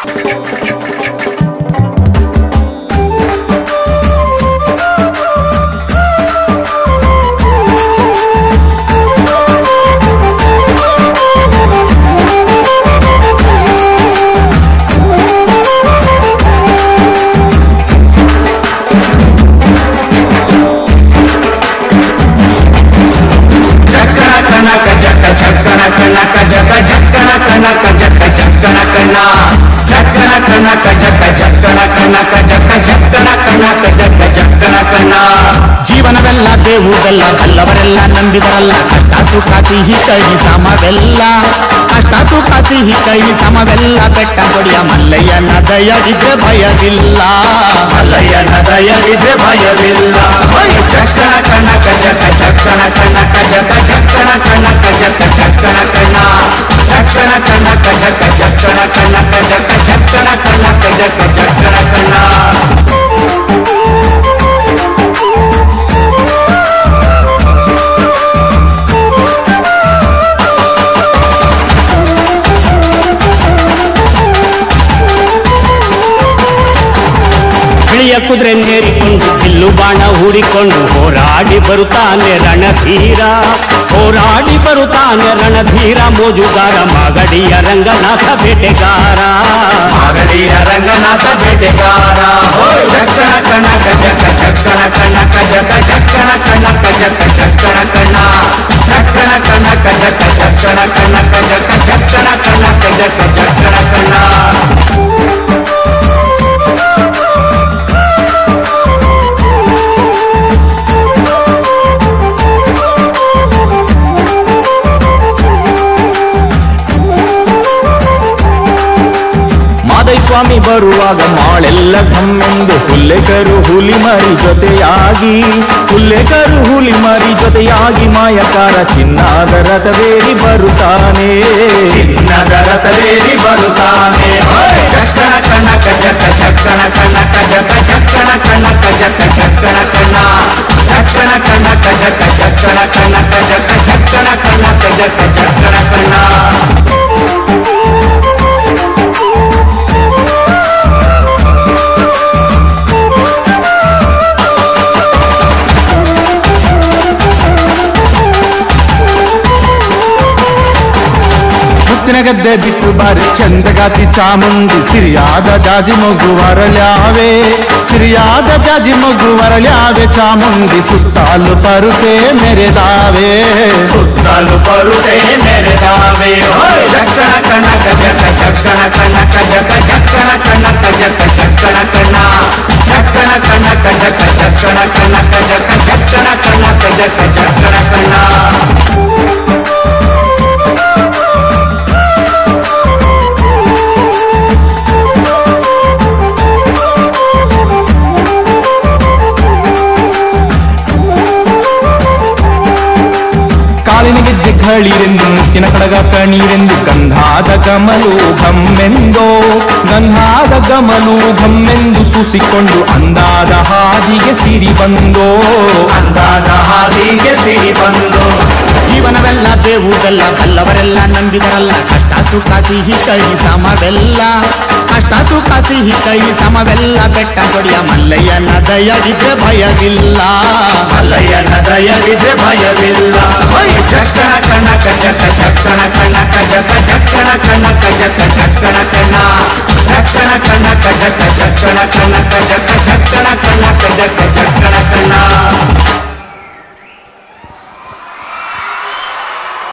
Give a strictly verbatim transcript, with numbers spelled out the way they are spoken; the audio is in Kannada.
ಜೀವನವೆಲ್ಲ ಬೇವು ಬೆಲ್ಲ ಬಲ್ಲವರೆಲ್ಲ ನಂಬಿದರಲ್ಲ ಕಷ್ಟ ಸುಖ ಸಿಹಿ ಕೈ ಸಮವೆಲ್ಲ ಕಷ್ಟ ಸುಖ ಸಿಹಿ ಕೈ ಸಮವೆಲ್ಲ ಬೆಟ್ಟ ಕೊಡಿಯ ಮಲ್ಲಯ್ಯನ ದಯವಿದ್ರೆ ಭಯವಿಲ್ಲ ಮಲ್ಲಯ್ಯನ ದಯವಿದ್ರೆ ಭಯವಿಲ್ಲ ಚಕ್ಕಣ ಕನಕ ಜಕ ಚಕ್ಕಣ ಕನಕ ಜಕ ಚಕ್ಕಣ ಕನಕ ಜಕ ಚಕ್ಕಣ ಕಣ ಚಕ್ಕಣ ಕನಕ ಜಕ ಚಕ್ಕಣ ಕನಕ ಜಕ ಚಕ್ಕಣ ಕನಕ ಜಕ ಚಕ್ಕಣ ಕಣ ಕುದುರೆ ನೇರಿಕೊಂಡು ಬಿಲ್ಲು ಬಾಣ ಹೂಡಿಕೊಂಡು ಹೋರಾಡಿ ಬರುತ್ತಾನೆ ರಣಧೀರ ಹೋರಾಡಿ ಬರುತ್ತಾನೆ ರಣಧೀರ ಮೋಜುಗಾರ ಮಾಗಡಿಯ ರಂಗನಾಥ ಬೇಟೆಗಾರ ಮಾಗಡಿಯ ರಂಗನಾಥ ಬೇಟೆಗಾರ ಚಕ್ಕಣ ಕನಕ ಜಕ ಚಕ್ಕಣ ಕನಕ ಜಕ ಚಕ್ಕಣ ಕನಕ ಜಕ ಚಕ್ಕಣ ಕಣ ಚಕ್ಕಣ ಕನಕ ಜಕ ಚಕ್ಕಣ ಕನಕ ಜಕ ಚಕ್ಕಣ ಕನಕ ಜಕ ಚಕ್ಕಣ ಕಣ ಸ್ವಾಮಿ ಬರುವಾಗ ಮಾಳೆಲ್ಲ ಘಮ್ಮೆಂದು ಹುಲ್ಲೆಕರು ಹುಲಿ ಮರಿ ಜೊತೆಯಾಗಿ ಹುಲ್ಲೆಕರು ಹುಲಿ ಮರಿ ಜೊತೆಯಾಗಿ ಮಾಯಕಾರ ಚಿನ್ನದ ರಥವೇರಿ ಬರುತ್ತಾನೆ ಚಿನ್ನದ ರಥವೇರಿ ಬರುತ್ತಾನೆ ಚಕ್ಕಣ ಕನಕ ಜಕ ಚಕ್ಕಣ ಕನಕ ಜಕ ಚಕ್ಕಣ ಕನಕ ಜಕ ಚಕ್ಕಣ ಕಣ ಚಕ್ಕಣ ಕನಕ ಜಕ ಚಕ್ಕಣ ಕನಕ ಜಕ ಚಕ್ಕಣ ಕನಕ ಜಕ ಚಕ್ಕಣ ಕಣ ಗದ್ದೆ ಬಿಟ್ಟು ಬಾರಿ ಚಂದಗಾತಿ ಚಾಮುಂಡಿ ಸಿರಿಯಾದ ಜಾಜಿ ಮಗು ವರಳ್ಯಾವೆ ಸಿರಿಯಾದ ಜಾಜಿ ಮಗು ವರಳ್ಯಾವೆ ಚಾಮುಂಡಿ ಸುತ್ತಾಲು ಪರುಸೆ ಮೆರೆದಾವೆ ಸುತ್ತಾಲು ಪರುಸೆ ಮೆರೆದಾವೆ ಚಕ್ಕಣ ಕನಕ ಜಕ ಚಕ್ಕಣ ಕನಕ ಜಕ ಚಕ್ಕಣ ಕನಕ ಜಕ ಚಕ್ಕಣ ಕಣ ಚಕ್ಕಣ ಕನಕ ಜಕ ಚಕ್ಕಣ ಕನಕ ಜಕ ಚಕ್ಕಣ ಕನಕ ಜಕ ಚಕ್ಕಣ ಕಣ ಕಾಲಿನ ಗೆಜ್ಜೆ ಘಳಿರೆಂದು ಮುತ್ತಿನ ಕಡಗ ಕಣೀರೆಂದು ಗಂಧಾದ ಗಮಲು ಘಮ್ಮೆಂದೋ ಗಂಧಾದ ಗಮಲು ಘಮ್ಮೆಂದು ಸೂಸಿಕೊಂಡು ಅಂದಾದ ಹಾದಿಗೆ ಸಿರಿ ಬಂದೋ ಅಂದಾದ ಹಾದಿಗೆ ಸಿರಿ ಬಂದೋ ಜೀವನವೆಲ್ಲ ಬೇವು ಬೆಲ್ಲ ಬಲ್ಲವರೆಲ್ಲ ನಂಬಿದರಲ್ಲ ಕಷ್ಟ ಸುಖ ಸಿಹಿ ಕೈ ಸಮವೆಲ್ಲ ಕಷ್ಟ ಸುಖ ಸಿಹಿ ಕೈ ಸಮವೆಲ್ಲ ಬೆಟ್ಟ ಕೊಡಿಯ ಮಲ್ಲಯ್ಯನ ದಯವಿದ್ರೆ ಭಯವಿಲ್ಲ ಮಲ್ಲಯ್ಯನ ದಯವಿದ್ರೆ ಭಯವಿಲ್ಲ ಚಕ್ಕಣ ಕನಕ ಜಕ ಚಕ್ಕಣ ಕನಕ ಜಕ ಚಕ್ಕಣ ಕನಕ ಜಕ ಚಕ್ಕಣ ಕಣ ಚಕ್ಕಣ ಕನಕ ಜಕ ಚಕ್ಕಣ ಕನಕ ಜಕ